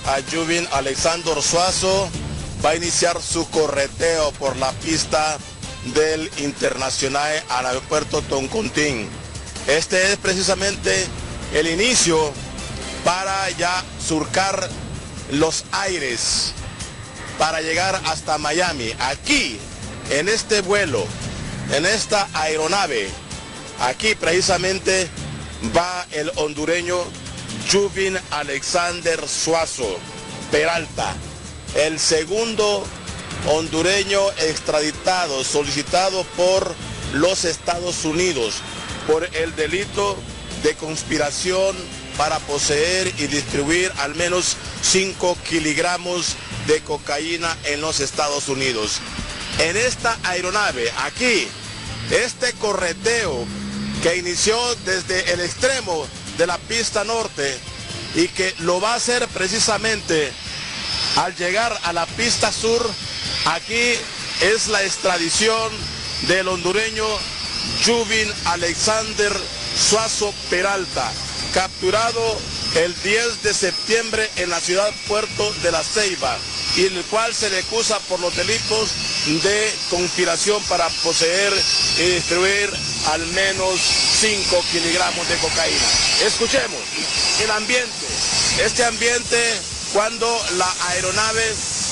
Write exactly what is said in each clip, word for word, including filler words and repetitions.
a Juvin Alexander Suazo va a iniciar su correteo por la pista del Internacional al aeropuerto Toncontín. Este es precisamente el inicio para ya surcar los aires, para llegar hasta Miami. Aquí, en este vuelo, en esta aeronave, aquí precisamente va el hondureño Juvin Alexander Suazo Peralta, el segundo hondureño extraditado, solicitado por los Estados Unidos por el delito de conspiración para poseer y distribuir al menos cinco kilogramos de cocaína en los Estados Unidos. En esta aeronave, aquí, este correteo que inició desde el extremo de la pista norte y que lo va a hacer precisamente al llegar a la pista sur, aquí es la extradición del hondureño Juvin Alexander Suazo Peralta, capturado el diez de septiembre en la ciudad puerto de La Ceiba, y el cual se le acusa por los delitos de conspiración para poseer y distribuir al menos cinco kilogramos de cocaína. Escuchemos el ambiente, este ambiente cuando la aeronave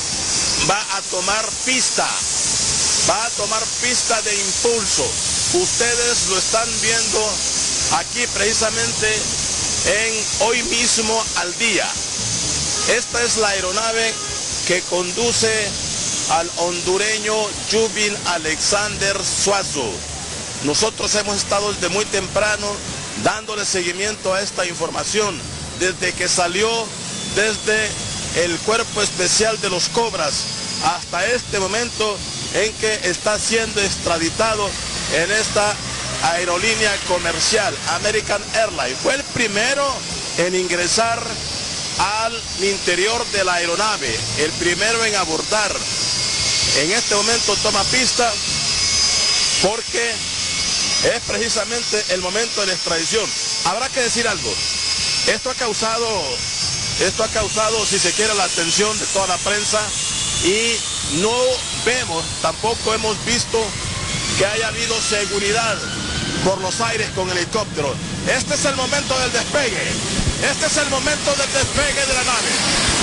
va a tomar pista, va a tomar pista de impulso. Ustedes lo están viendo aquí precisamente en Hoy Mismo al Día. Esta es la aeronave que conduce al hondureño Juvin Alexander Suazo. Nosotros hemos estado desde muy temprano dándole seguimiento a esta información, desde que salió desde el Cuerpo Especial de los Cobras hasta este momento en que está siendo extraditado en esta aerolínea comercial American Airlines. Fue el primero en ingresar al interior de la aeronave, el primero en abordar. En este momento toma pista porque es precisamente el momento de la extradición. Habrá que decir algo, esto ha causado, esto ha causado, si se quiere, la atención de toda la prensa, y no vemos, tampoco hemos visto que haya habido seguridad por los aires con helicóptero. Este es el momento del despegue, este es el momento del despegue de la nave.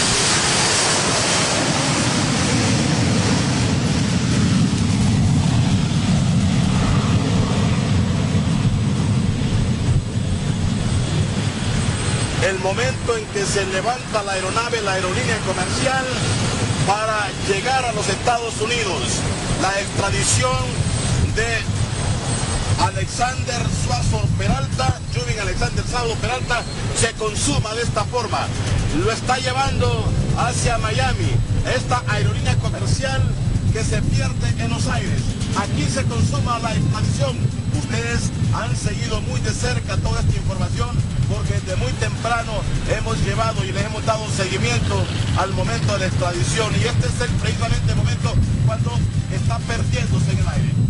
El momento en que se levanta la aeronave, la aerolínea comercial, para llegar a los Estados Unidos. La extradición de Alexander Suazo Peralta, Juvin Alexander Suazo Peralta, se consuma de esta forma. Lo está llevando hacia Miami, esta aerolínea comercial que se pierde en los aires. Aquí se consuma la extradición. Ustedes han seguido muy de cerca toda esta información, porque desde muy temprano hemos llevado y les hemos dado seguimiento al momento de la extradición, y este es el, precisamente el momento cuando está perdiéndose en el aire.